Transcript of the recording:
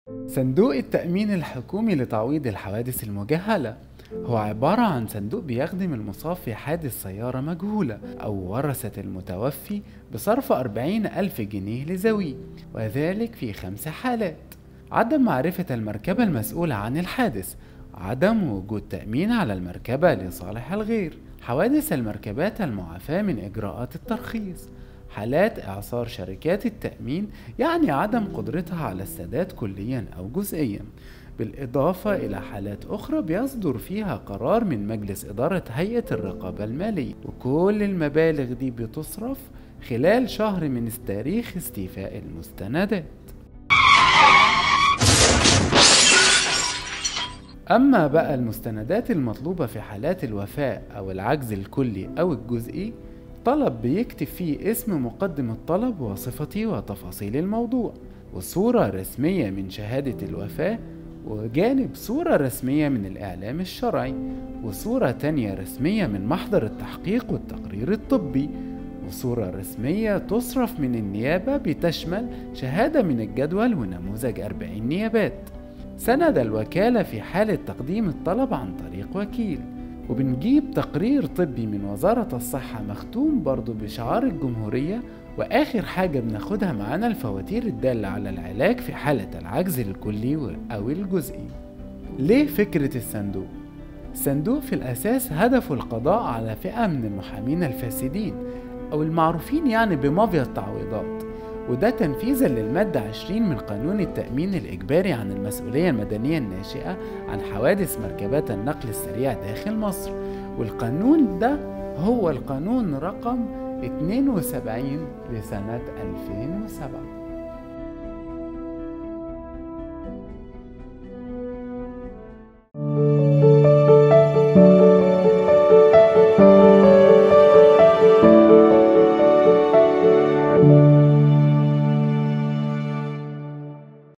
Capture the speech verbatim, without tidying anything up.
صندوق التأمين الحكومي لتعويض الحوادث المجهلة هو عبارة عن صندوق بيخدم المصاب في حادث سيارة مجهولة أو ورثة المتوفي بصرف أربعين ألف جنيه لذويه، وذلك في خمس حالات: عدم معرفة المركبة المسؤولة عن الحادث، عدم وجود تأمين على المركبة لصالح الغير، حوادث المركبات المعافاة من إجراءات الترخيص، حالات إعصار شركات التأمين يعني عدم قدرتها على السداد كليا أو جزئيا، بالإضافة إلى حالات أخرى بيصدر فيها قرار من مجلس إدارة هيئة الرقابة المالية، وكل المبالغ دي بتصرف خلال شهر من تاريخ استيفاء المستندات. أما بقى المستندات المطلوبة في حالات الوفاة أو العجز الكلي أو الجزئي، طلب بيكتب فيه اسم مقدم الطلب وصفته وتفاصيل الموضوع، وصورة رسمية من شهادة الوفاة، وجانب صورة رسمية من الإعلام الشرعي، وصورة تانية رسمية من محضر التحقيق والتقرير الطبي، وصورة رسمية تصرف من النيابة بتشمل شهادة من الجدول ونموذج أربعين نيابات، سند الوكالة في حالة تقديم الطلب عن طريق وكيل، وبنجيب تقرير طبي من وزارة الصحة مختوم برضو بشعار الجمهورية، وآخر حاجة بناخدها معانا الفواتير الدالة على العلاج في حالة العجز الكلي أو الجزئي. ليه فكرة الصندوق؟ الصندوق في الأساس هدفه القضاء على فئة من المحامين الفاسدين أو المعروفين يعني بمافيا التعويضات، وده تنفيذا للمادة عشرين من قانون التأمين الإجباري عن المسؤولية المدنية الناشئة عن حوادث مركبات النقل السريع داخل مصر، والقانون ده هو القانون رقم اتنين وسبعين لسنة ألفين وسبعة.